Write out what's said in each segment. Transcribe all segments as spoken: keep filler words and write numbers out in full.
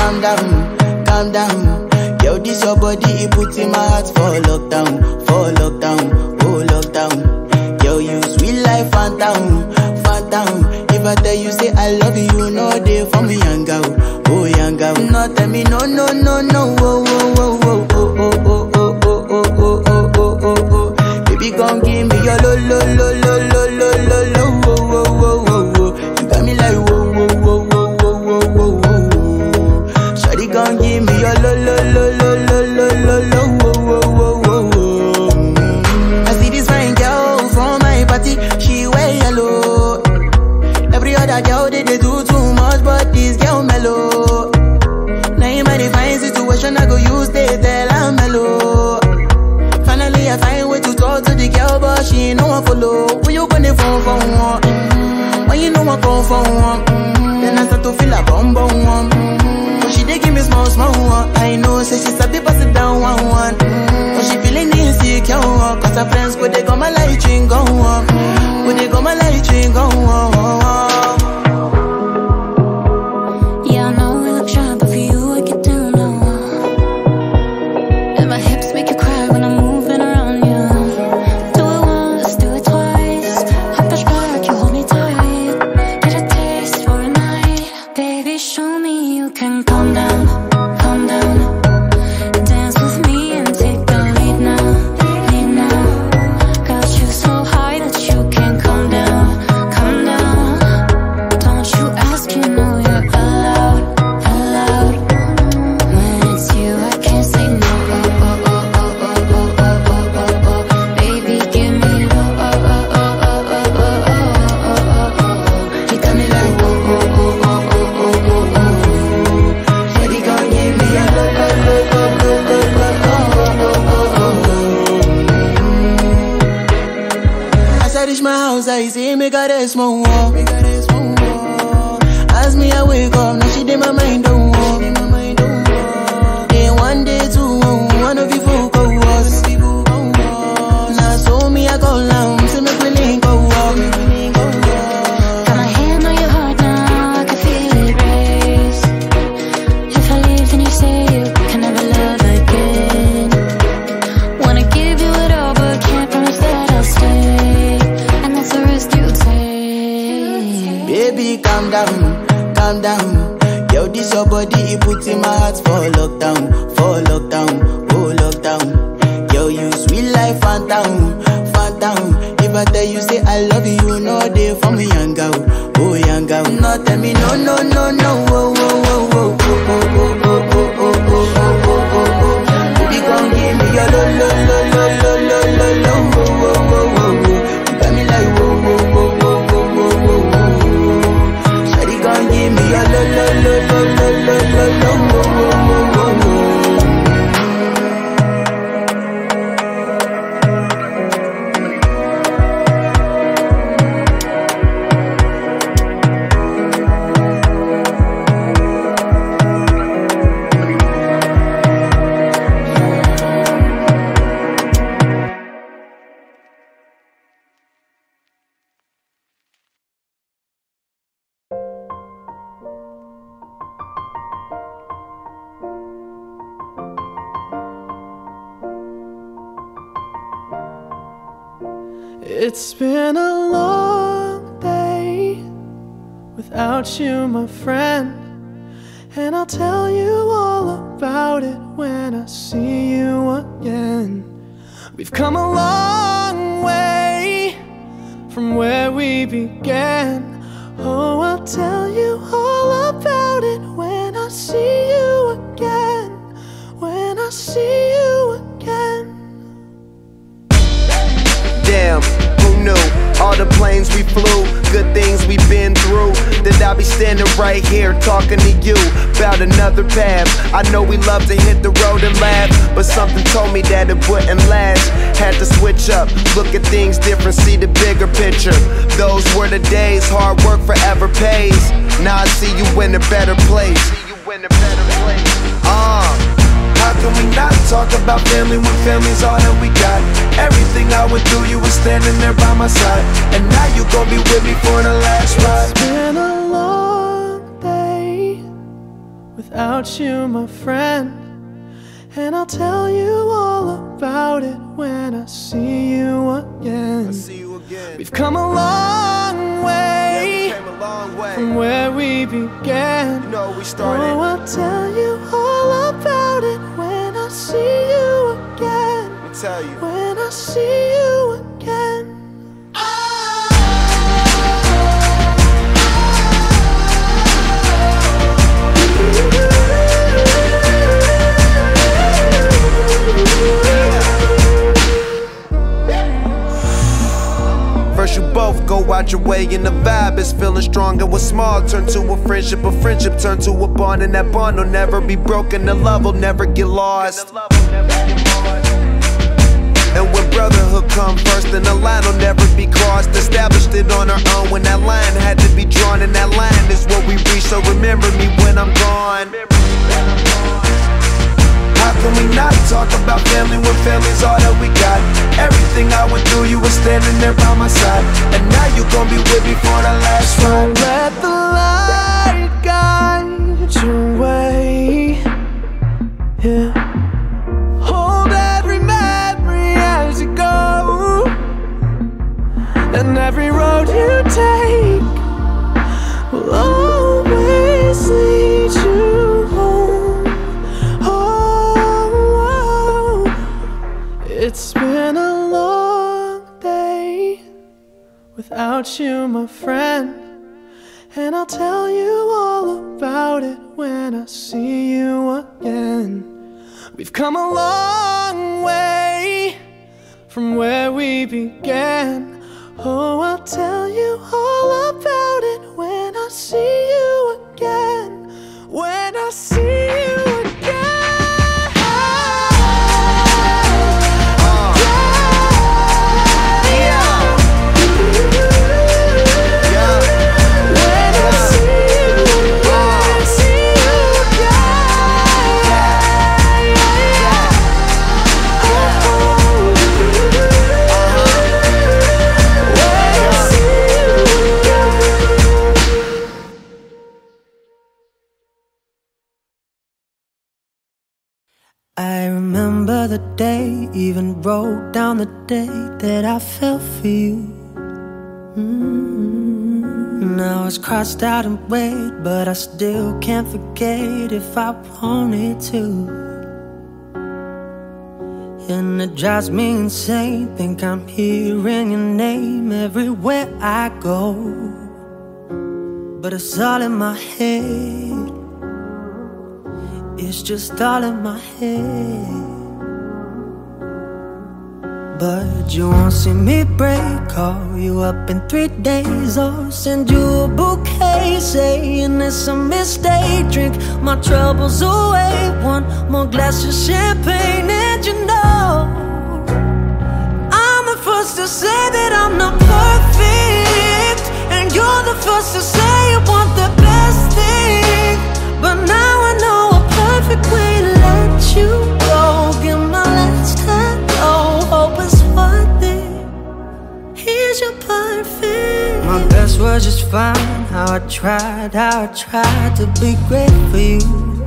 calm down, calm down. Yo, this your body, it puts in my heart for lockdown, for lockdown, oh lockdown. Yo, you sweet life, phantom, phantom. If I tell you say I love you, no day for me, yanga, oh yanga. No tell me no, no, no, no, oh, oh, oh, oh, oh, oh, oh, oh, oh, oh, oh, oh, oh, oh. Baby, gon' give me your lo, lo, lo, lo, lo, lo, lo, lo, oh, oh, oh, oh, oh. You got me like whoa, whoa, whoa, whoa, whoa, whoa, whoa, whoa. Shawty gon' give me your lo, lo, lo, lo, lo, lo, lo, lo, oh, oh, oh, oh, oh. I see this fine girl from my party, she wear yellow. Every other girl they, they do too much, but this girl mellow. Now in my divine situation, I go use they tell I'm mellow. Finally I find way to talk to the girl, but she ain't no one follow. When you gonna phone for one? Mm-hmm. When you know I come for one? Mm-hmm. Then I start to feel a bum bum one. Mm-hmm. But she dey give me small small one. I know say she sabi pass it down one one. Mm-hmm. But she feeling insecure, cause her friends go they go my light ring go on. Go they go my light ring go on. Yeah, I know we look shy, but for you I get down low. And my hips make you cry when I'm moving around you. Do it once, do it twice. I push back, you hold me tight. Get a taste for a night. Baby, show me you can calm down, calm down. Dance with me and take the lead now, lead now. Got you so high that you can't calm down, calm down. Don't you ask, you know you're allowed, allowed. When it's you, I can't say no. Oh, oh, oh, oh, oh, oh, oh, oh, oh, oh. Baby, give me low. Oh, oh, oh, oh, oh, oh, oh, oh, oh. You got me like oh, oh, oh, oh, oh, oh, oh, oh. Baby, gon' give me a low, low, low, low, low, low, low, oh, oh, oh, oh. As I reach my house, I see me got a small wall. As me I wake up, now she did my mind don't walk. Day one, day two, one of you folk go was. Now so me I go down, so make me link go walk. Got my hand on your heart now, I can feel it race. If I leave, then you say you can never love again. Wanna give you it all, but can't promise that I'll stay. And that's the risk you take. Baby, calm down, calm down. Yo, this your body, it puts in my heart for lockdown, for lockdown, oh lockdown. Yo, you sweet life, phantom, phantom. If I tell you say I love you, no day for me, yanga, oh yanga. No tell me no, no, no, no, oh, oh, oh, oh, oh, oh, oh, oh, oh, oh, oh, oh, oh, oh. Baby, gon' give me your lo, lo, lo, lo, lo, lo, lo, lo, oh, oh, oh, oh, oh. You got me like whoa, whoa, whoa, whoa, whoa, whoa, whoa, whoa. Shawty gon' give me your lo, lo, lo, lo, lo, lo, lo, lo, oh, oh, oh, oh, oh. It's been a long day without you, my friend, and I'll tell you all about it when I see you again. We've come a long way from where we began. Oh, I'll tell you all about it when I see you again, when I see you again. Damn, who knew? All the planes we flew, good things we've been through, that I'll be standing right here talking to you about another path. I know we love to hit the road and laugh, but something told me that it wouldn't last. Had to switch up, look at things different, see the bigger picture. Those were the days, hard work forever pays. Now I see you in a better place. Uh How can we not talk about family when family's all that we got? Everything I went through, you were standing there by my side, and now you gon' be with me for the last ride. It's been a long day without without you, my friend. And I'll tell you all about it when I see you again. I see you again. We've come a long way, yeah, we came a long way from where we began. You know, we started. Oh, I'll tell you all about it when I see you again. Let me tell you. When I see you again. First you both go out your way and the vibe is feeling strong. And what's small turn to a friendship, a friendship turn to a bond. And that bond will never be broken, the love will never get lost. And when brotherhood come first, then the line will never be crossed. Established it on our own when that line had to be drawn. And that line is what we reach, so remember me when I'm gone. How can we not talk about family when family's all that we got? Everything I went through, you were standing there by my side. And now you gon' be with me for the last ride. Don't let the light guide your way, yeah. Hold every memory as you go, and every road you take will always lead you home. Oh, it's been a long day without you, my friend. And I'll tell you all about it when I see you again. We've come a long way from where we began. Oh, I'll tell you all about it when I see you again. When I see you again. I remember the day, even wrote down the day that I fell for you. mm-hmm. Now it's crossed out in red, but I still can't forget if I wanted to. And it drives me insane, think I'm hearing your name everywhere I go. But it's all in my head, it's just all in my head. But you won't see me break, call you up in three days or send you a bouquet saying it's a mistake. Drink my troubles away, one more glass of champagne. And you know I'm the first to say that I'm not perfect, and you're the first to say you want the best thing. But now I know a perfect way to let you go. Give my last hello, hope it's worth it. Here's your perfect. My best was just fine. How I tried, how I tried to be great for you.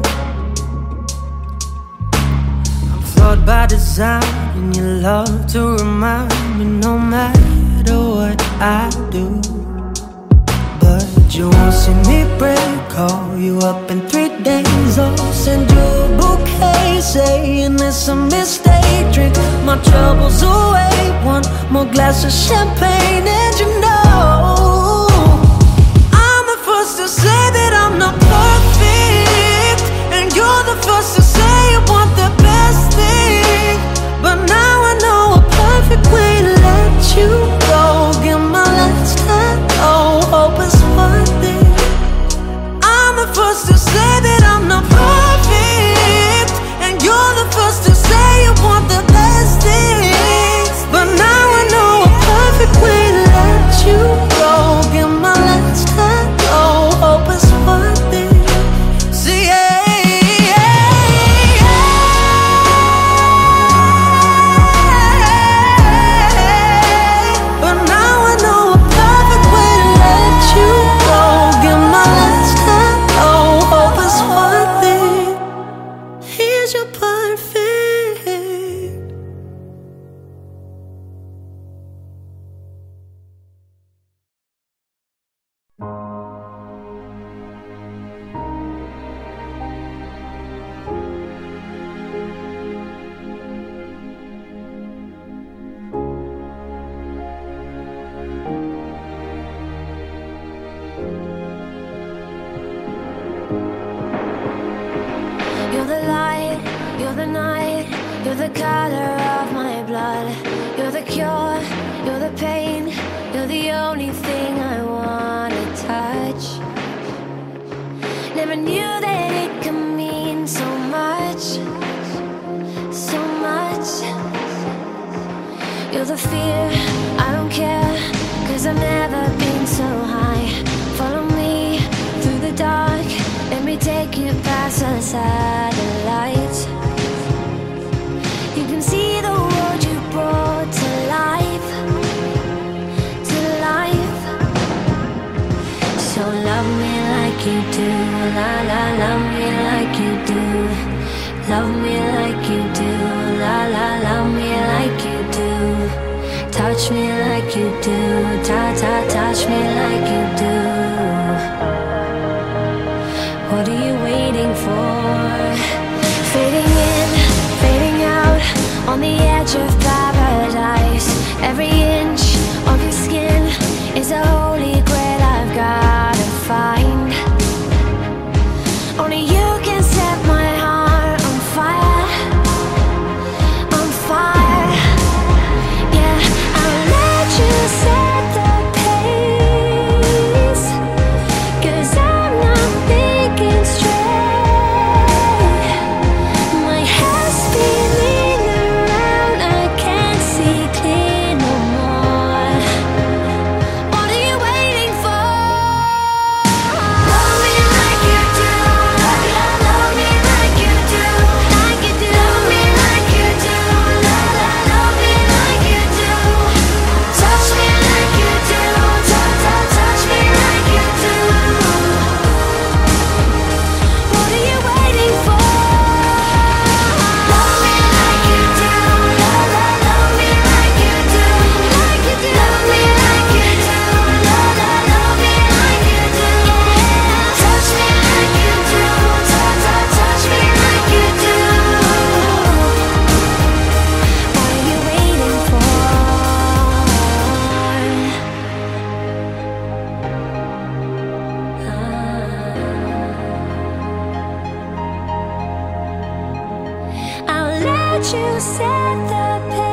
I'm flawed by design, and you love to remind me no matter what I do. But you won't see me break, call you up in three days or send you a bouquet saying it's a mistake. Drink my troubles away, one more glass of champagne. And you know I'm the first to say that I'm not perfect, and you're the first to say you want the best thing. But now I know a perfect way to let you go. Give my last hello, hope it's worth it. I'm the first to say that I'm not perfect, and you're the first to say you want the best things. But now I know a perfect way to let you go. Give my last hello, hope the light, you're the night, you're the color of my blood. You're the cure, you're the pain, you're the only thing I wanna touch. Never knew that it could mean so much, so much. You're the fear, I don't care, cause I've never been so high. Follow me through the dark, let me take you past the satellites. You can see the world you brought to life, to life. So love me like you do, la la, love me like you do. Love me like you do, la la, love me like you do. Touch me like you do, ta ta, touch me like you do. What are you waiting for? Fading in, fading out, on the edge of paradise. Every inch of your skin is a holy grail I've gotta find. Only you can set my heart on fire, on fire. Yeah, I'll let you set the pace, cause I'm not thinking straight. My head's spinning around, I can't see clear no more. What are you waiting for? Love me like you do, love, love, love me like you do, like you do. Love me like you do, love, love, love me like you do. Touch me like you do, touch, touch, touch me like you do. What are you waiting for? Love me like you do, love, love, love me like you do, like you do. Love me like you do, love, love, love me like you do. Touch me like you do, touch, touch, touch me like you do. What are you waiting for? I'll let you set the pace.